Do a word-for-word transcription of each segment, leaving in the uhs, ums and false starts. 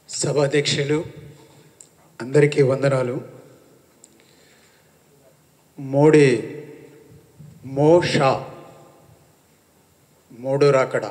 సభాధ్యక్షులు అందరికీ వందనాలు. మోడీ మోషా మూడో రాకడ,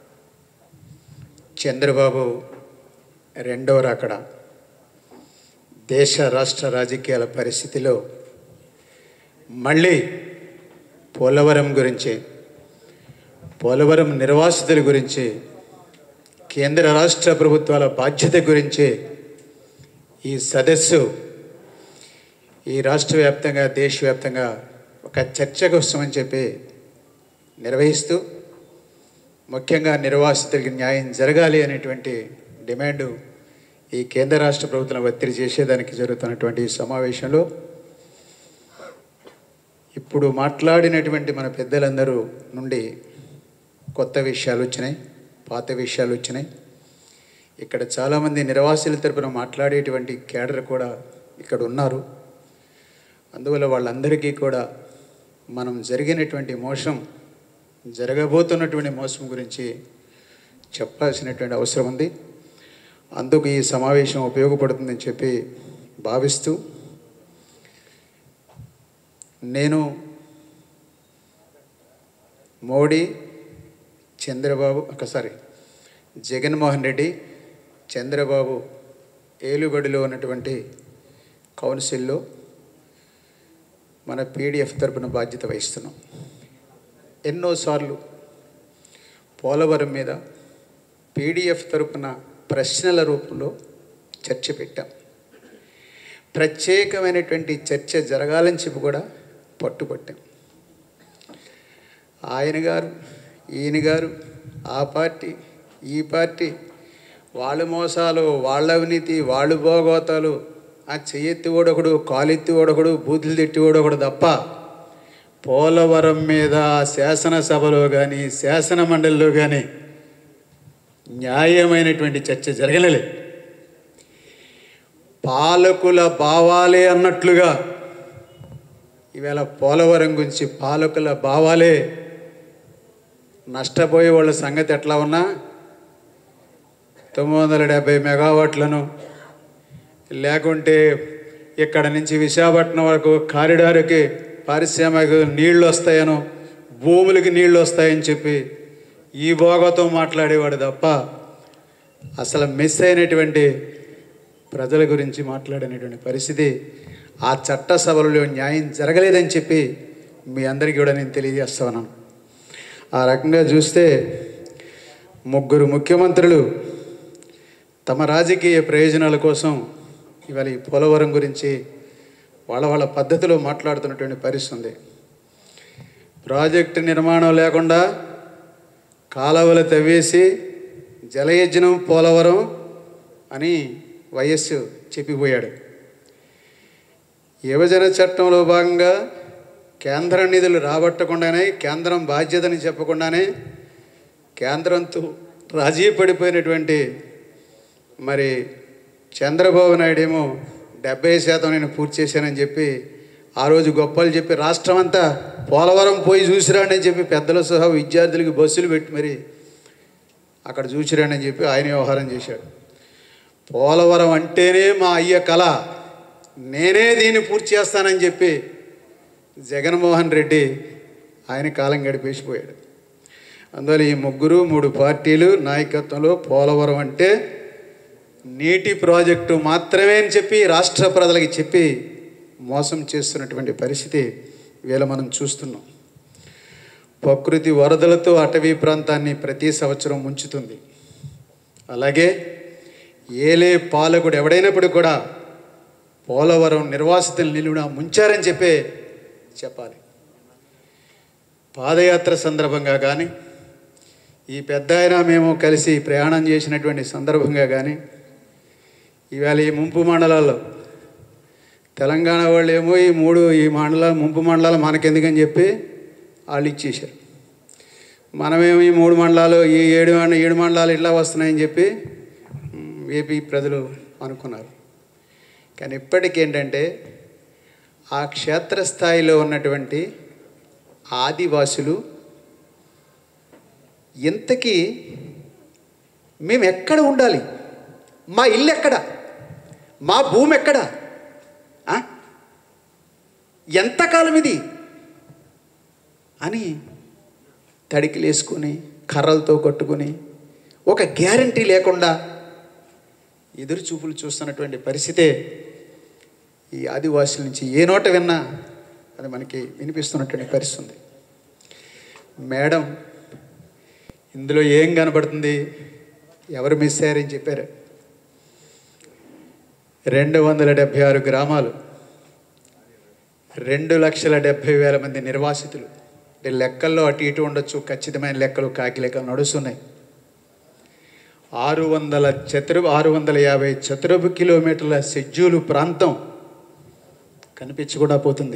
చంద్రబాబు రెండవ రాకడ. దేశ రాష్ట్ర రాజకీయాల పరిస్థితిలో మళ్ళీ పోలవరం గురించి, పోలవరం నిర్వాసితుల గురించి, కేంద్ర రాష్ట్ర ప్రభుత్వాల బాధ్యత గురించి ఈ సదస్సు ఈ రాష్ట్ర వ్యాప్తంగా దేశవ్యాప్తంగా ఒక చర్చ కోసమని చెప్పి నిర్వహిస్తూ, ముఖ్యంగా నిర్వాసితులకి న్యాయం జరగాలి అనేటువంటి డిమాండు ఈ కేంద్ర రాష్ట్ర ప్రభుత్వం ఒత్తిడి చేసేదానికి జరుగుతున్నటువంటి ఈ సమావేశంలో ఇప్పుడు మాట్లాడినటువంటి మన పెద్దలందరూ నుండి కొత్త విషయాలు వచ్చినాయి, పాత విషయాలు వచ్చినాయి. ఇక్కడ చాలామంది నిర్వాసితుల తరపున మాట్లాడేటువంటి కేడర్ కూడా ఇక్కడ ఉన్నారు. అందువల్ల వాళ్ళందరికీ కూడా మనం జరిగినటువంటి మోసం, జరగబోతున్నటువంటి మోసం గురించి చెప్పాల్సినటువంటి అవసరం ఉంది. అందుకు ఈ సమావేశం ఉపయోగపడుతుందని చెప్పి భావిస్తూ, నేను మోడీ, చంద్రబాబు ఒకసారి జగన్మోహన్ రెడ్డి, చంద్రబాబు ఏలుబడిలో ఉన్నటువంటి కౌన్సిల్లో మన పీడిఎఫ్ తరపున బాధ్యత వహిస్తున్నాం. ఎన్నోసార్లు పోలవరం మీద పీడిఎఫ్ తరపున ప్రశ్నల రూపంలో చర్చ పెట్టాం. ప్రత్యేకమైనటువంటి చర్చ జరగాలని చెప్పి కూడా పట్టుపట్టాం. ఆయన గారు, ఈయన గారు, ఆ పార్టీ, ఈ పార్టీ, వాళ్ళ మోసాలు, వాళ్ళ అవినీతి, వాళ్ళు భోగోతాలు, ఆ చెయ్యెత్తి ఓడొకడు, కాలెత్తి ఓడొకడు, బూతులు తిట్టి ఓడొకడు తప్ప పోలవరం మీద శాసనసభలో కానీ శాసన మండలిలో కానీ న్యాయమైనటువంటి చర్చ జరగలేదు. పాలకుల భావాలే అన్నట్లుగా ఈవేళ పోలవరం గురించి పాలకుల భావాలే. నష్టపోయే వాళ్ళ సంగతి ఎట్లా ఉన్నా తొమ్మిది వందల డెబ్భై మెగావాట్లను, లేకుంటే ఇక్కడ నుంచి విశాఖపట్నం వరకు కారిడార్కి పారిశ్రామిక నీళ్ళు వస్తాయనో, భూములకి నీళ్ళు వస్తాయని చెప్పి ఈ భోగతో మాట్లాడేవాడు తప్ప అసలు మిస్ అయినటువంటి ప్రజల గురించి మాట్లాడినటువంటి పరిస్థితి ఆ చట్టసభలలో న్యాయం జరగలేదని చెప్పి మీ అందరికీ కూడా నేను తెలియజేస్తా ఉన్నాను. ఆ రకంగా చూస్తే ముగ్గురు ముఖ్యమంత్రులు తమ రాజకీయ ప్రయోజనాల కోసం ఇవాళ ఈ పోలవరం గురించి వాళ్ళ వాళ్ళ పద్ధతిలో మాట్లాడుతున్నటువంటి పరిస్థితి ఉంది. ప్రాజెక్టు నిర్మాణం లేకుండా కాలువలు తవ్వేసి జలయజ్ఞం పోలవరం అని వైఎస్ చెప్పిపోయాడు. విభజన చట్టంలో భాగంగా కేంద్ర నిధులు రాబట్టకుండానే, కేంద్రం బాధ్యతని చెప్పకుండానే కేంద్రంతో రాజీ పడిపోయినటువంటి మరి చంద్రబాబు నాయుడు ఏమో డెబ్బై శాతం నేను పూర్తి చేశానని చెప్పి ఆ రోజు గొప్పలు చెప్పి రాష్ట్రం అంతా పోలవరం పోయి చూసిరాండి అని చెప్పి పెద్దల సహా విద్యార్థులకి బస్సులు పెట్టి మరి అక్కడ చూసిరాండి అని చెప్పి ఆయన వ్యవహారం చేశాడు. పోలవరం అంటేనే మా అయ్య కళ, నేనే దీన్ని పూర్తి చేస్తానని చెప్పి జగన్మోహన్ రెడ్డి ఆయన కాలం గడిపేసిపోయాడు. అందువల్ల ఈ ముగ్గురు మూడు పార్టీలు నాయకత్వంలో పోలవరం అంటే నీటి ప్రాజెక్టు మాత్రమే అని చెప్పి రాష్ట్ర ప్రజలకి చెప్పి మోసం చేస్తున్నటువంటి పరిస్థితి వీళ్ళ మనం చూస్తున్నాం. ప్రకృతి వరదలతో అటవీ ప్రాంతాన్ని ప్రతి సంవత్సరం ముంచుతుంది. అలాగే ఏలే పాలకుడు ఎవడైనప్పుడు కూడా పోలవరం నిర్వాసితులు నిలువున ముంచారని చెప్పే చెప్పాలి. పాదయాత్ర సందర్భంగా కానీ, ఈ పెద్ద ఆయన మేము కలిసి ప్రయాణం చేసినటువంటి సందర్భంగా కానీ, ఇవాళ ఈ ముంపు మండలాల్లో తెలంగాణ వాళ్ళు ఏమో ఈ మూడు ఈ మండలాలు ముంపు మండలాలు మనకెందుకని చెప్పి వాళ్ళు ఇచ్చేశారు. మనమేమో ఈ మూడు మండలాలు ఈ ఏడు ఏడు మండలాలు ఇట్లా వస్తున్నాయని చెప్పి ఏపీ ప్రజలు అనుకున్నారు. కానీ ఇప్పటికేంటంటే ఆ క్షేత్రస్థాయిలో ఉన్నటువంటి ఆదివాసులు ఇంతకీ మేము ఎక్కడ ఉండాలి, మా ఇల్లు ఎక్కడ, మా భూమి ఎక్కడ, ఎంతకాలం ఇది అని తడికిలు వేసుకొని కర్రలతో కొట్టుకుని ఒక గ్యారంటీ లేకుండా ఎదురు చూపులు చూస్తున్నటువంటి పరిస్థితే ఈ ఆదివాసుల నుంచి ఏ నోట విన్నా అది మనకి వినిపిస్తున్నటువంటి పరిస్థితి ఉంది. మేడం ఇందులో ఏం కనబడుతుంది, ఎవరు మిస్ అయ్యారని చెప్పారు. రెండు వందల డెబ్భై ఆరు గ్రామాలు, రెండు లక్షల డెబ్భై వేల మంది నిర్వాసితులు. లెక్కల్లో అటు ఇటు ఉండొచ్చు, ఖచ్చితమైన లెక్కలు కాకి లెక్కలు నడుస్తున్నాయి. ఆరు వందల చతురపు ఆరు వందల యాభై చతురపు కిలోమీటర్ల షెడ్యూలు ప్రాంతం కనిపించకుండా పోతుంది.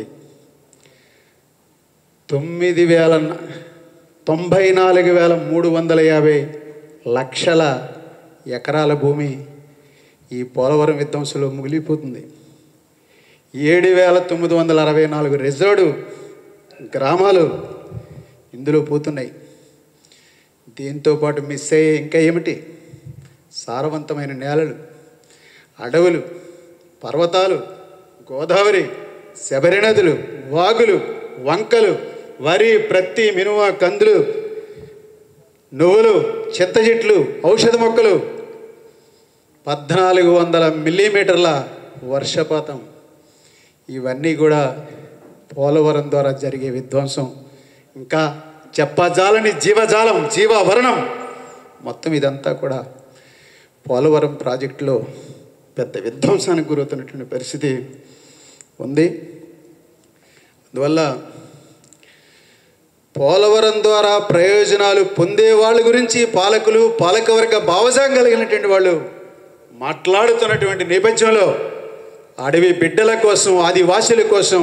తొమ్మిది వేల తొంభై నాలుగు వేల మూడు వందల యాభై లక్షల ఎకరాల భూమి ఈ పోలవరం విధ్వంసంలో ముగిలిపోతుంది. ఏడు వేల తొమ్మిది వందల అరవై నాలుగు రిజర్వ్డ్ గ్రామాలు ఇందులో పోతున్నాయి. దీంతోపాటు మిస్ అయ్యే ఇంకా ఏమిటి, సారవంతమైన నేలలు, అడవులు, పర్వతాలు, గోదావరి, శబరి నదులు, వాగులు, వంకలు, వరి, ప్రత్తి, మినుమ, కందులు, నువ్వులు, చింత చెట్లు, ఔషధ మొక్కలు, పద్నాలుగు వందల మిల్లీమీటర్ల వర్షపాతం, ఇవన్నీ కూడా పోలవరం ద్వారా జరిగే విధ్వంసం. ఇంకా చెప్పజాలని జీవజాలం, జీవావరణం, మొత్తం ఇదంతా కూడా పోలవరం ప్రాజెక్టులో పెద్ద విధ్వంసానికి గురవుతున్నటువంటి పరిస్థితి ఉంది. అందువల్ల పోలవరం ద్వారా ప్రయోజనాలు పొందే వాళ్ళ గురించి పాలకులు, పాలకవర్గ భావజాలం కలిగినటువంటి వాళ్ళు మాట్లాడుతున్నటువంటి నేపథ్యంలో అడవి బిడ్డల కోసం, ఆదివాసుల కోసం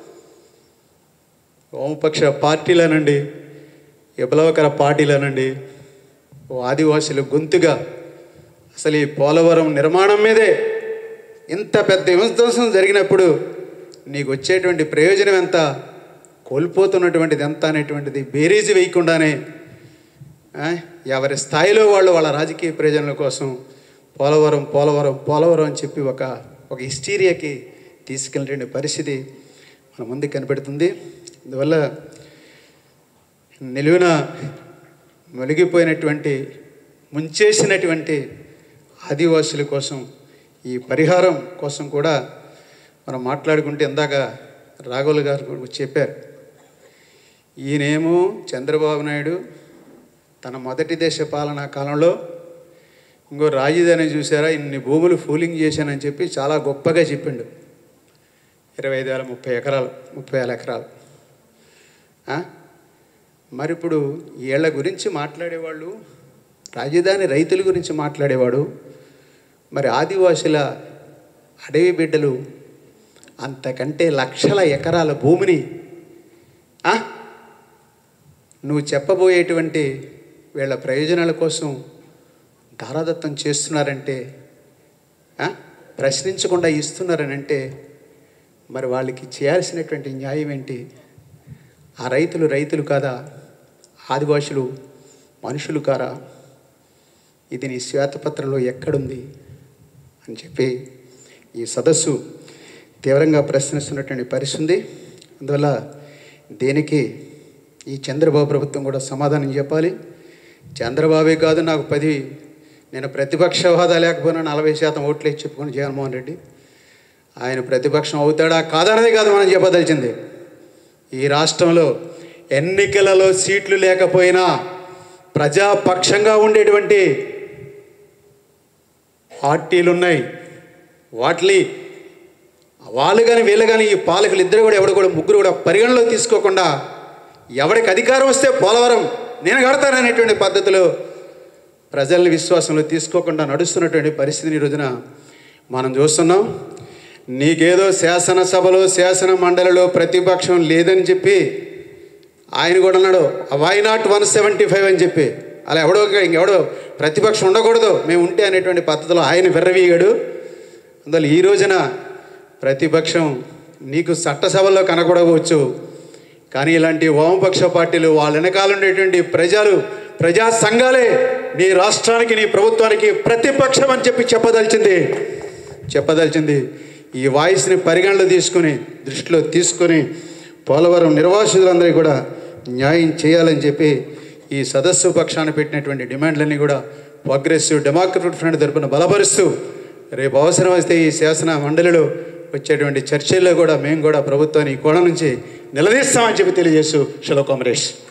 వామపక్ష పార్టీలనండి, విప్లవకర పార్టీలనండి, ఆదివాసుల గొంతుగా అసలు ఈ పోలవరం నిర్మాణం మీదే ఇంత పెద్ద విధ్వంసం జరిగినప్పుడు నీకు వచ్చేటువంటి ప్రయోజనం ఎంత, కోల్పోతున్నటువంటిది ఎంత అనేటువంటిది బేరీజు వేయకుండానే ఎవరి స్థాయిలో వాళ్ళు వాళ్ళ రాజకీయ ప్రయోజనాల కోసం పోలవరం పోలవరం పోలవరం అని చెప్పి ఒక ఒక హిస్టీరియాకి తీసుకెళ్ళిన పరిస్థితి మన ముందు కనిపెడుతుంది. అందువల్ల నిలువున మునిగిపోయినటువంటి, ముంచేసినటువంటి ఆదివాసుల కోసం ఈ పరిహారం కోసం కూడా మనం మాట్లాడుకుంటే ఇందాక రాఘవులు గారు చెప్పారు. ఈయనేమో చంద్రబాబు నాయుడు తన మొదటి దేశ పాలనా కాలంలో ఇంకో రాజధాని చూసారా, ఇన్ని భూములు ఫూలింగ్ చేశానని చెప్పి చాలా గొప్పగా చెప్పిండు. ఇరవై ఐదు వేల ముప్పై ఎకరాలు ముప్పై వేల ఎకరాలు మరి ఇప్పుడు వీళ్ళ గురించి మాట్లాడేవాళ్ళు, రాజధాని రైతుల గురించి మాట్లాడేవాడు, మరి ఆదివాసుల అడవి బిడ్డలు అంతకంటే లక్షల ఎకరాల భూమిని నువ్వు చెప్పబోయేటువంటి వీళ్ళ ప్రయోజనాల కోసం ధారాదత్తం చేస్తున్నారంటే, ప్రశ్నించకుండా ఇస్తున్నారనంటే మరి వాళ్ళకి చేయాల్సినటువంటి న్యాయం ఏంటి? ఆ రైతులు రైతులు కాదా? ఆదివాసులు మనుషులు కారా? ఇది నీ శ్వేతపత్రంలో ఎక్కడుంది అని చెప్పి ఈ సదస్సు తీవ్రంగా ప్రశ్నిస్తున్నటువంటి పరిస్థితి. అందువల్ల దీనికి ఈ చంద్రబాబు ప్రభుత్వం కూడా సమాధానం చెప్పాలి. చంద్రబాబే కాదు, నాకు పది నేను ప్రతిపక్ష హోదా లేకపోయినా నలభై శాతం ఓట్లే చెప్పుకొని జగన్మోహన్ రెడ్డి ఆయన ప్రతిపక్షం అవుతాడా కాదన్నది కాదు మనం చెప్పదలిచింది. ఈ రాష్ట్రంలో ఎన్నికలలో సీట్లు లేకపోయినా ప్రజాపక్షంగా ఉండేటువంటి పార్టీలు ఉన్నాయి. వాటిని వాళ్ళు కానీ వీళ్ళు కానీ ఈ పాలకులు ఇద్దరు కూడా ఎవడు కూడా ముగ్గురు కూడా పరిగణలో తీసుకోకుండా ఎవరికి అధికారం వస్తే పోలవరం నేను కడతాననేటువంటి పద్ధతిలో ప్రజల్ని విశ్వాసంలో తీసుకోకుండా నడుస్తున్నటువంటి పరిస్థితిని ఈ రోజున మనం చూస్తున్నాం. నీకేదో శాసనసభలో శాసన మండలిలో ప్రతిపక్షం లేదని చెప్పి ఆయన కూడా అన్నాడు, why not one seventy five అని చెప్పి. అలా ఎవడో ఇంకెవడో ప్రతిపక్షం ఉండకూడదు మేము ఉంటే అనేటువంటి పద్ధతిలో ఆయన విర్రవీగాడు. అందువల్ల ఈ రోజున ప్రతిపక్షం నీకు చట్టసభల్లో కనకూడవచ్చు, కానీ ఇలాంటి వామపక్ష పార్టీలు వాళ్ళ వెనకాల ఉండేటువంటి ప్రజలు ప్రజా సంఘాలే నీ రాష్ట్రానికి నీ ప్రభుత్వానికి ప్రతిపక్షం అని చెప్పి చెప్పదలిచింది చెప్పదలిచింది ఈ వాయిస్ని పరిగణలో తీసుకుని దృష్టిలో తీసుకొని పోలవరం నిర్వాసితులందరికీ కూడా న్యాయం చేయాలని చెప్పి ఈ సదస్సు పక్షాన పెట్టినటువంటి డిమాండ్లన్నీ కూడా ప్రోగ్రెసివ్ డెమోక్రటిక్ ఫ్రంట్ తరపున బలపరుస్తూ రేపు అవసరం వస్తే ఈ శాసన మండలిలో వచ్చేటువంటి చర్చల్లో కూడా మేము కూడా ప్రభుత్వాన్ని ఈ కోణం నుంచి నిలదీస్తామని చెప్పి తెలియజేస్తూ సెలవు కామరేష్.